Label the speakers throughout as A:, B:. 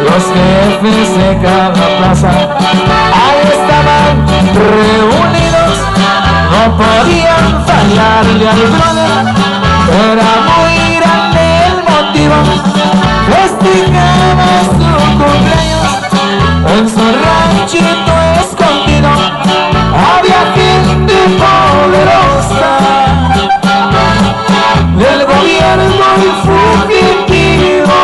A: los jefes de cada plaza ahí estaban reunidos, no podían fallarle al brother, era muy grande el motivo, festejaba su cumpleaños en su ranchito escondido, había gente poderosa del gobierno y fugitivo,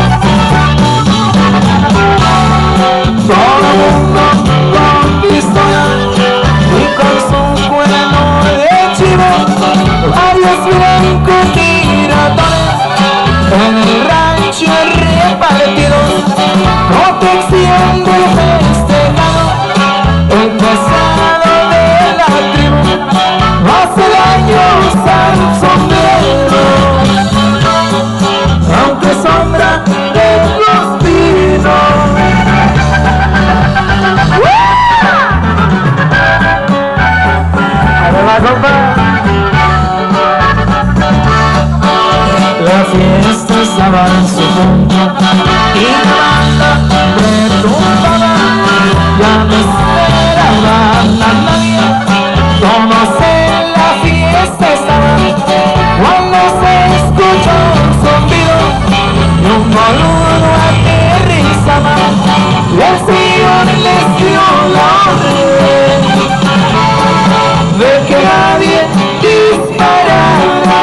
A: todo el mundo con pistola y con su cuerno de chivo, varios francotiradores en el rancho repartidos, protección del festejado, el pesado de la tribu, no hace daño usar sombrero, aunque sombra de los pinos. La fiesta estaba en su punto y la banda retumbaba, ya no esperaban a nadie, todos en la fiesta estaban, cuando se escuchó un zumbido y un boludo aterrizaba, y el Señor les dio la orden de que nadie disparara.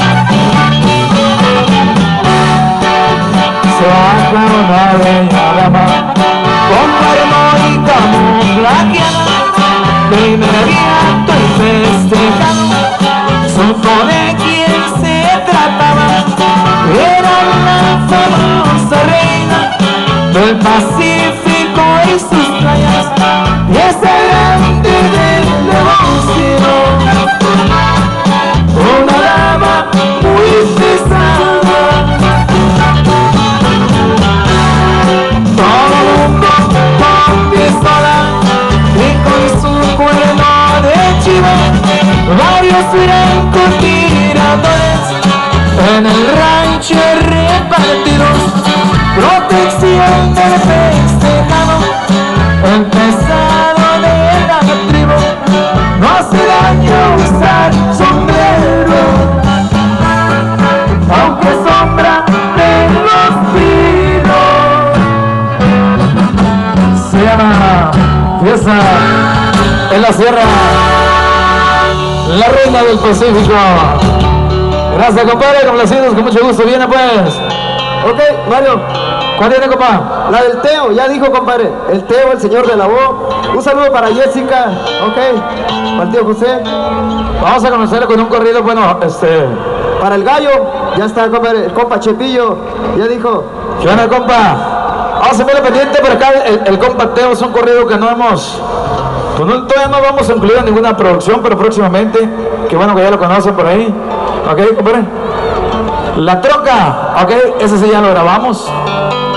A: Se baja una bella dama con arma y camuflajeada, de inmediato y festejando, supo de quién se trataba, era la famosa reina del Pacífico y sus playas, y esa grande del negocio, una dama muy pesada. Todo el mundo con pistola y con su cuerno de chivo, varios francotiradores en el rancho repartidos, protección del festejado, el pesado de la tribu, no hace daño usar sombrero, aunque sombra de los pinos. Se llama fiesta en la sierra, la reina del Pacífico. Gracias, compadre, complacidos, con mucho gusto. Viene pues.
B: Ok, Mario.
A: ¿Cuál tiene, compa?
B: La del Teo, ya dijo, compadre. El Teo, el señor de la voz. Un saludo para Jessica, ok. Para el tío José.
A: Vamos a comenzar con un corrido, bueno,
B: Para el gallo, ya está, compadre. El compa Chepillo, ya dijo.
A: ¿Qué onda, compa? Vamos a verle pendiente por acá. El compa Teo es un corrido que no hemos... Pues todavía no vamos a incluir en ninguna producción, pero próximamente, que bueno que ya lo conocen por ahí. Ok, compadre. La troca, ok, ese sí ya lo grabamos.